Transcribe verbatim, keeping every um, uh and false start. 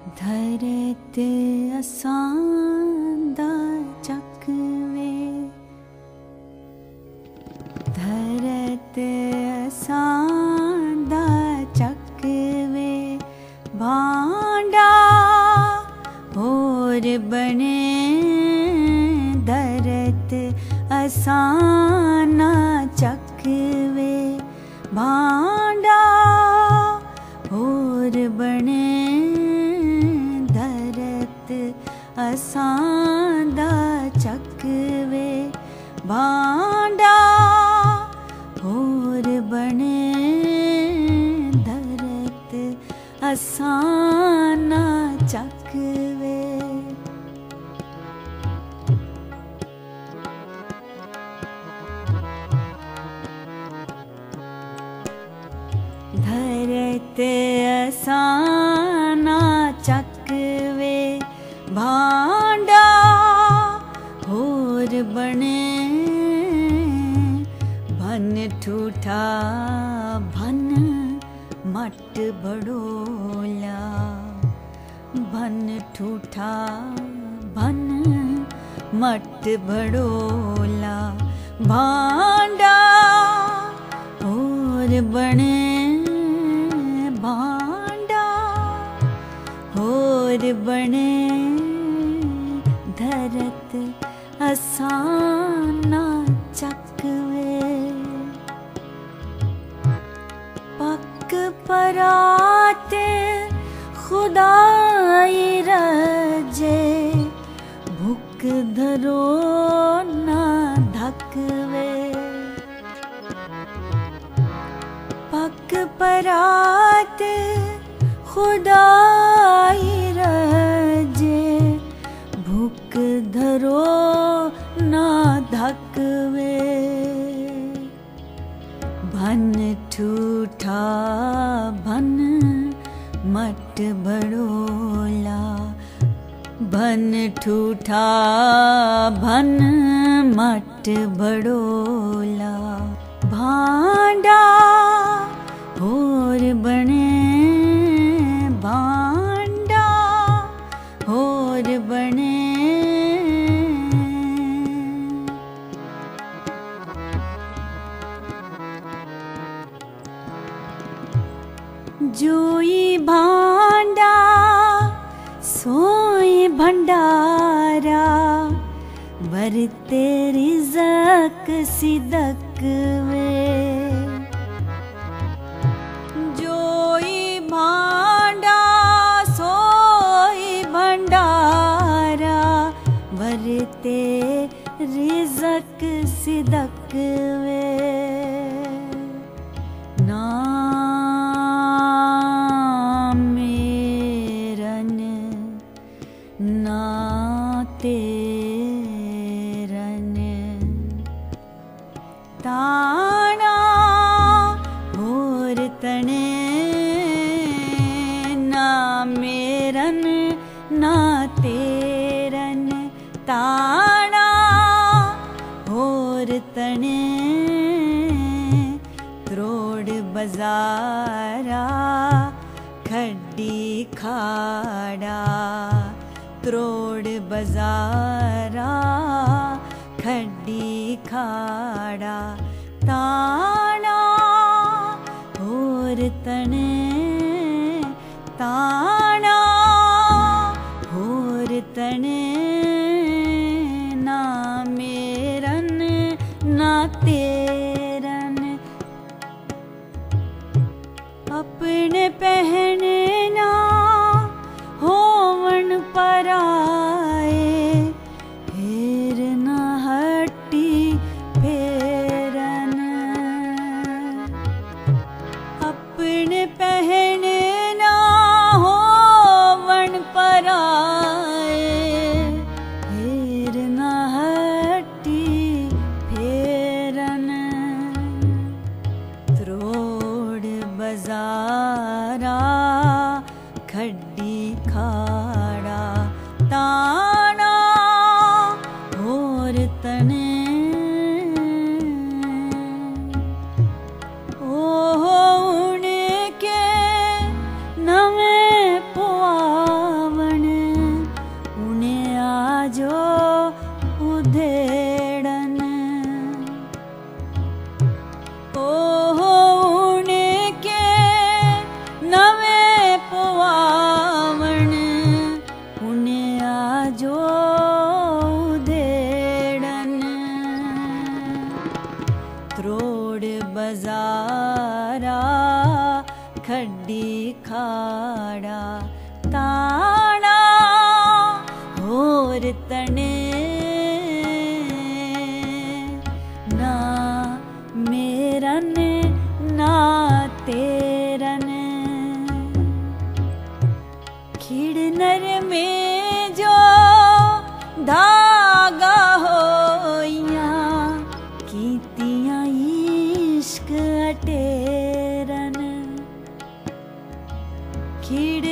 धरत असां दा चकवे, धरत असां दा चकवे भांडा होर बने। धरत असां ना चकवे भांडा होर बने। धरत असां दा चकवे भांडा होर बने। धरत असां ना चकवे। धरत असां ना चकवे भांडा होर बने। भन ठूठा भन मट बड़ोला, भन ठूठा भन मट बड़ोला भांडा होर बने। भांडा होर बने। धरत असां ना चकवे। पक परात खुदाई रजे, भूख धरो ना धकवे। पक परात खुदाई रजे, भूख धरो ना धकवे। भन ठूठा भन मट बड़ोला, भन ठूठा भन मट बड़ोला भांडा होर बने। भांडा होर बने। जोई भांडा सोई भंडारा, बरते रिज़्क़ सिदक वे। जोई भांडा सोई भंडारा, बरते रिज़्क़ सिदक वे। ना मेरन ना तेरन, ताना होर तने। ना मेरन ना तेरन, ताना होर तने। त्रोड़ बजारा खड्डी खाड़ा, त्रोड़ बजारा खड्डी खाड़ा। ताना होर तने। ताना होर तने। ना मेरन ना तेरन, अपने पहनना होवन पराए। फेर न हट्टी फेरन, अपने पहनना होवन पराए। फेर न हट्टी फेरन। त्रोड़ बजारा खड्डी खाड़ा, ताना होर तने। ओह उनके नवे पुआ खड्डी खाड़ा ताना होर तने ना मेरन ना तेरन खिड़नर में जो धागा होइया कीतियां इश्क अटेरन खिड़